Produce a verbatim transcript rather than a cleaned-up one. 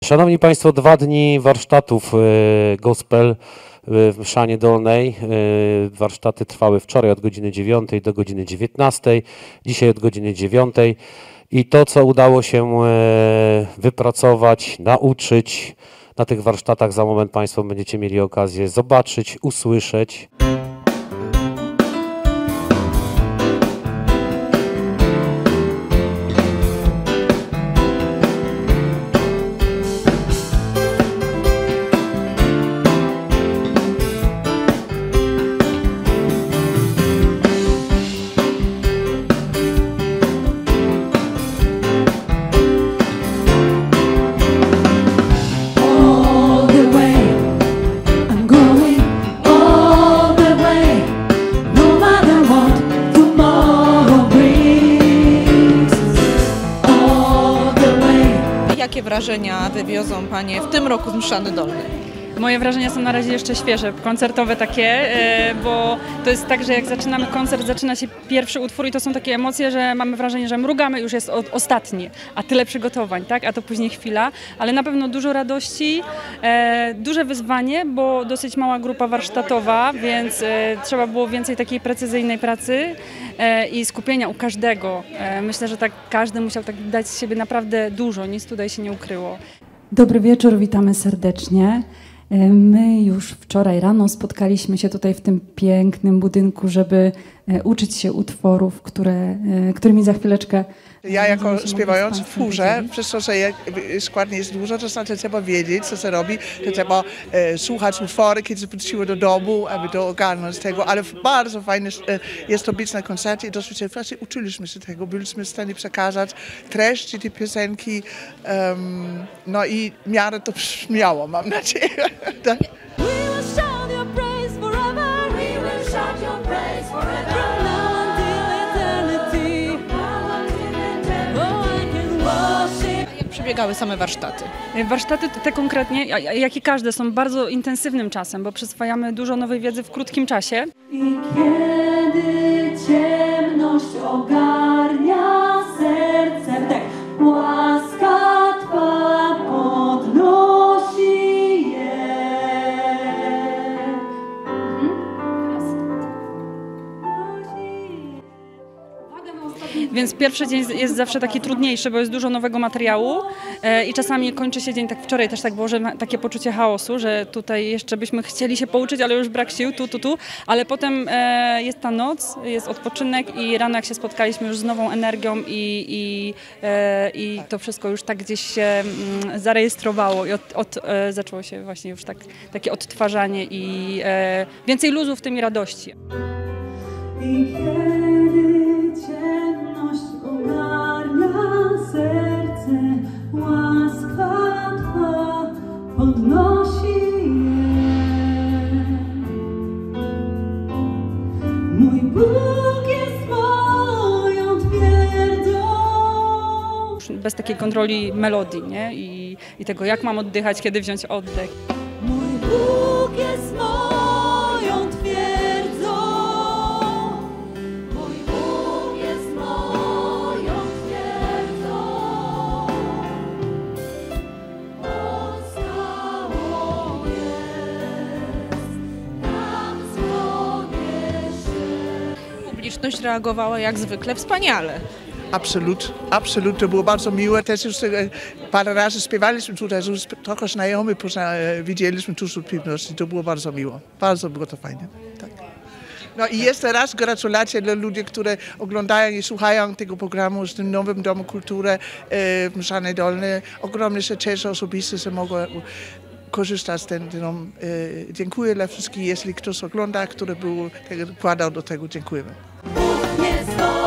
Szanowni Państwo, dwa dni warsztatów gospel w Mszanie Dolnej. Warsztaty trwały wczoraj od godziny dziewiątej do godziny dziewiętnastej, dzisiaj od godziny dziewiątej. I to, co udało się wypracować, nauczyć na tych warsztatach, za moment Państwo będziecie mieli okazję zobaczyć, usłyszeć. Jakie wrażenia wywiozą Panie w tym roku z Mszany Dolnej? Moje wrażenia są na razie jeszcze świeże, koncertowe takie, bo to jest tak, że jak zaczynamy koncert, zaczyna się pierwszy utwór i to są takie emocje, że mamy wrażenie, że mrugamy, już jest ostatni, a tyle przygotowań, tak? A to później chwila, ale na pewno dużo radości, duże wyzwanie, bo dosyć mała grupa warsztatowa, więc trzeba było więcej takiej precyzyjnej pracy i skupienia u każdego. Myślę, że tak każdy musiał tak dać z siebie naprawdę dużo, nic tutaj się nie ukryło. Dobry wieczór, witamy serdecznie. My już wczoraj rano spotkaliśmy się tutaj w tym pięknym budynku, żeby uczyć się utworów, które, którymi za chwileczkę... Ja jako śpiewający w chórze, przez to, że składnie jest dużo, to znaczy trzeba wiedzieć, co się robi, to trzeba e, słuchać utwory, kiedy się wróciło do domu, aby to ogarnąć tego, ale bardzo fajne e, jest to być na koncercie i dosyć właśnie uczyliśmy się tego, byliśmy w stanie przekazać treści tej piosenki, um, no i w miarę to brzmiało, mam nadzieję. Tak. Przebiegały same warsztaty? Warsztaty te konkretnie, jak i każde, są bardzo intensywnym czasem, bo przyswajamy dużo nowej wiedzy w krótkim czasie. I kiedy ciemność ogarnia serce, tak, łaska Twa podnosi je. Więc pierwszy dzień jest zawsze taki trudniejszy, bo jest dużo nowego materiału i czasami kończy się dzień, tak wczoraj też tak było, że takie poczucie chaosu, że tutaj jeszcze byśmy chcieli się pouczyć, ale już brak sił, tu, tu, tu, ale potem jest ta noc, jest odpoczynek i rano jak się spotkaliśmy już z nową energią i, i, i to wszystko już tak gdzieś się zarejestrowało i od, od, zaczęło się właśnie już tak, takie odtwarzanie i więcej luzu w tym i radości. I kiedy ciemność ogarnia serce, łaska Twa podnosi je. Mój Bóg jest moją twierdzą. Bez takiej kontroli melodii, nie? I, i tego, jak mam oddychać, kiedy wziąć oddech. Mój Bóg jest moją twierdzą. Publiczność reagowała jak zwykle wspaniale. Absolut, absolut, to było bardzo miłe. Też już parę razy śpiewaliśmy tutaj, już trochę znajomy widzieliśmy tu z publiczności, to było bardzo miło. Bardzo było to fajne. Tak. No i jeszcze raz gratulacje dla ludzi, którzy oglądają i słuchają tego programu z tym nowym Domu Kultury w Mszanej Dolnej. Ogromnie się cieszę osobiście, że mogę korzystać z tego. Dziękuję dla wszystkich, jeśli ktoś ogląda, który był, wkładał do tego, dziękujemy.